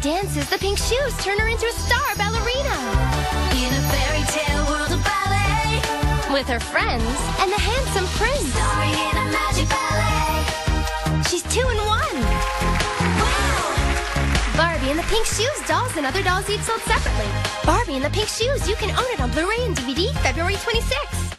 dances the pink shoes turn her into a star ballerina. In a fairy tale world of ballet, With her friends and the handsome prince. starring in a magic ballet. She's 2 in 1. Wow! Barbie and the Pink Shoes dolls and other dolls each sold separately. Barbie and the Pink Shoes, you can own it on Blu-ray and DVD February 26th.